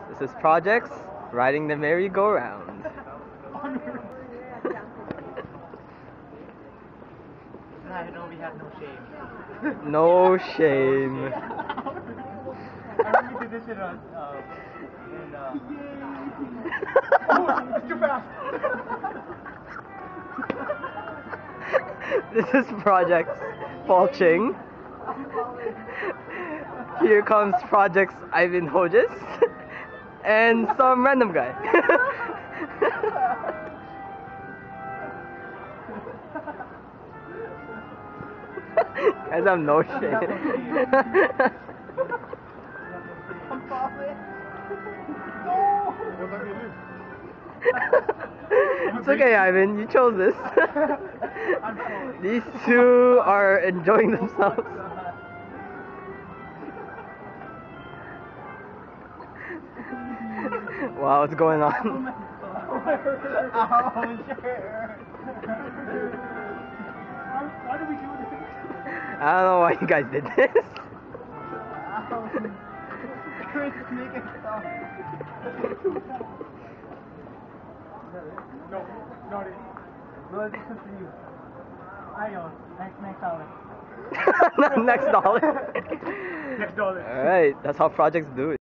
This is Projects riding the merry-go-round. I know we have no shame. No shame. I remember we did this in oh, it's too fast. This is Projects Falching. Here comes Projects Ivan Hodges and some random guy. Guys have no shame. I'm falling. No! It's okay, Ivan. You chose this. These two are enjoying themselves. Wow, what's going on? Oh, sure. Why do we do this? I don't know why you guys did this. Chris, make it stop. No, not it. Let's continue. Ayo, next dollar. Next dollar. Next dollar. Alright, that's how projects do it.